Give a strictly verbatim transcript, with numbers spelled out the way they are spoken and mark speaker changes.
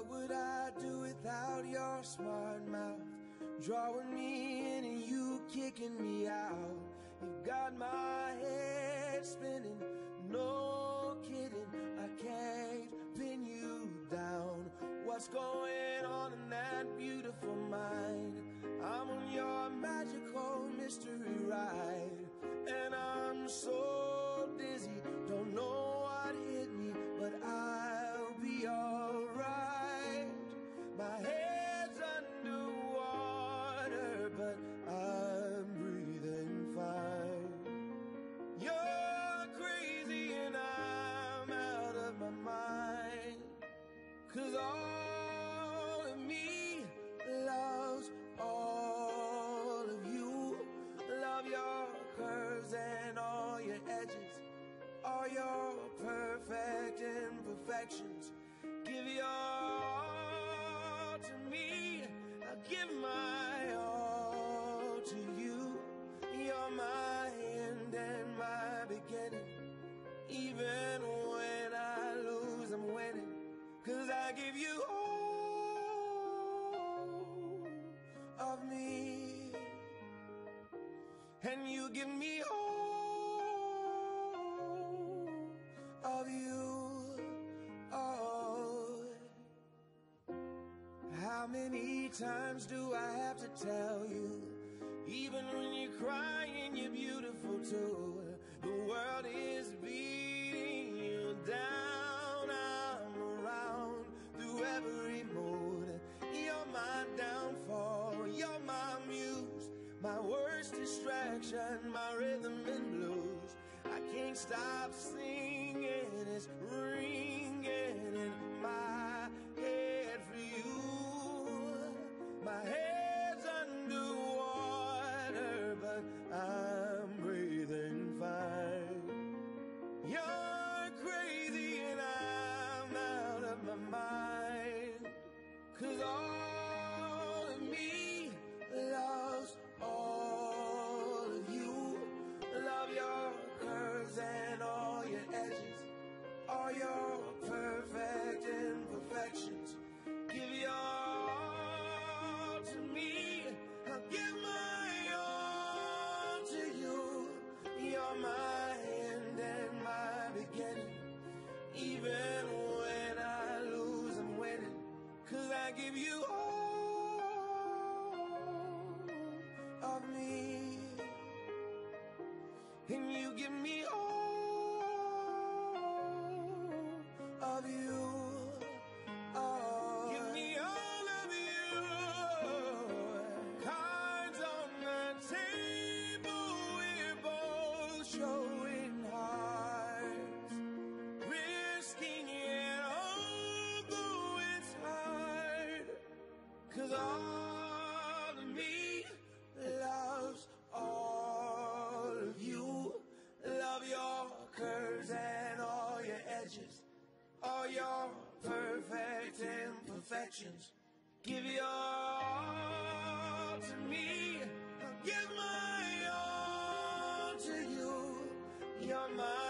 Speaker 1: What would I do without your smart mouth? Drawing me in and you kicking me out. You got my head spinning, no kidding, I can't pin you down. What's going on in that beautiful mind? I'm on your magical mystery ride, and I'm so dizzy, don't know what hit me, but I'll be alright. My head's underwater, but I'm breathing fine. You're crazy and I'm out of my mind, 'cause all of me loves all of you. Love your curves and all your edges, all your perfect imperfections. Give your all to me, I give my all to you. You're my end and my beginning. Even when I lose, I'm winning, 'cause I give you all of me, and you give me all of you. Oh, how many times do I have to tell you? Even when you're crying, you're beautiful too. The world is beating you down. I'm around through every mood. You're my downfall, you're my muse, my worst distraction, my rhythm and blues. I can't stop singing, it's ringing in my head for you. My head's underwater, but I'm breathing fine. You're crazy and I'm out of my mind, 'cause all of me loves all of you. Love your curves and all your edges, all your perfect imperfections. Give your all to me, I'll give my all to you. You're my end and my beginning. Even when I lose, I'm winning, 'cause I give you all of me, and you give me all of you. Oh, give me all of you. Cards on the table, we're both showing hearts, risking it although it's hard, 'cause all of me loves all of you. Love your curves and all your edges, all your perfect imperfections. Give your all to me, I'll give my all to you. You're my